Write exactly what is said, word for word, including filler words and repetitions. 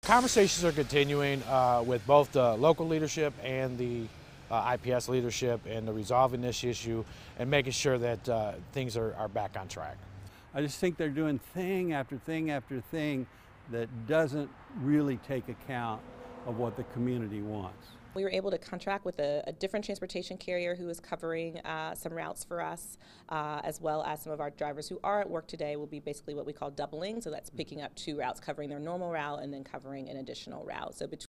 Conversations are continuing uh, with both the local leadership and the uh, I P S leadership, and the resolving this issue and making sure that uh, things are, are back on track. I just think they're doing thing after thing after thing that doesn't really take account of what the community wants. We were able to contract with a, a different transportation carrier who is covering uh, some routes for us, uh, as well as some of our drivers who are at work today will be basically what we call doubling. So that's picking up two routes, covering their normal route and then covering an additional route. So between